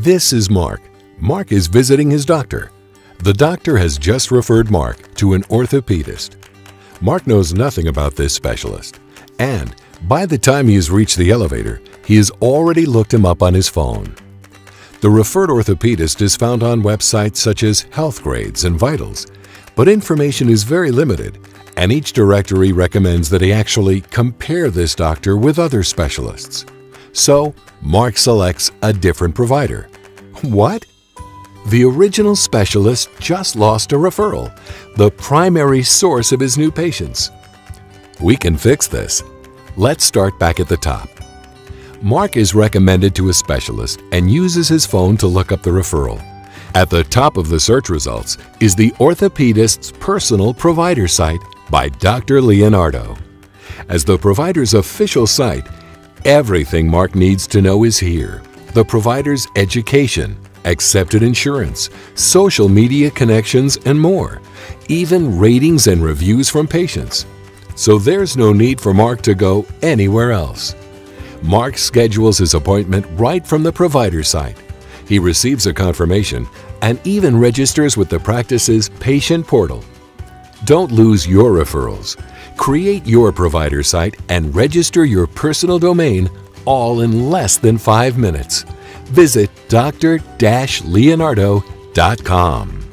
This is Mark. Mark is visiting his doctor. The doctor has just referred Mark to an orthopedist. Mark knows nothing about this specialist, and by the time he has reached the elevator, he has already looked him up on his phone. The referred orthopedist is found on websites such as Healthgrades and Vitals, but information is very limited, and each directory recommends that he actually compare this doctor with other specialists. So, Mark selects a different provider. What? The original specialist just lost a referral, the primary source of his new patients. We can fix this. Let's start back at the top. Mark is recommended to a specialist and uses his phone to look up the referral. At the top of the search results is the orthopedist's personal provider site by Dr. Leonardo. As the provider's official site, everything Mark needs to know is here. The provider's education, accepted insurance, social media connections, and more, even ratings and reviews from patients. So there's no need for Mark to go anywhere else. Mark schedules his appointment right from the provider site. He receives a confirmation and even registers with the practice's patient portal. Don't lose your referrals. Create your provider site and register your personal domain all in less than 5 minutes. Visit dr-leonardo.com.